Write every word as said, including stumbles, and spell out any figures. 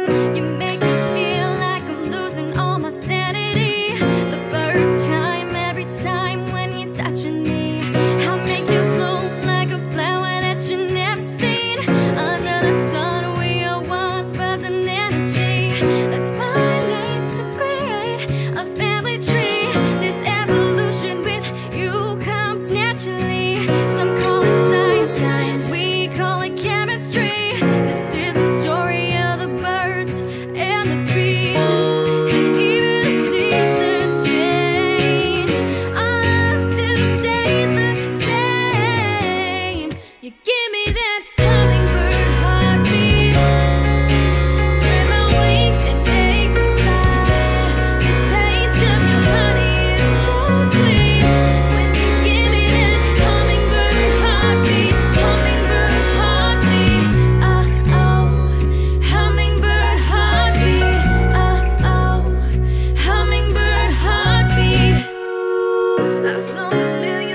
You make me feel like I'm losing all my sanity. The first time, every time when you're touching me, I make you bloom like a flower that you never seen. Under the sun, we are one buzzing energy. Let's pollinate to create a family tree. This evolution with you comes naturally. Some call it science, we call it chemistry. This is the story of the birds and the bees. And even the seasons change, our love still stays the same. You give me that hummingbird heartbeat. Spread my wings and make me fly. The taste of your honey is so sweet. When you give me that hummingbird heartbeat, hummingbird heartbeat. Oh oh, hummingbird heartbeat. Oh oh, hummingbird heartbeat. I've flown a million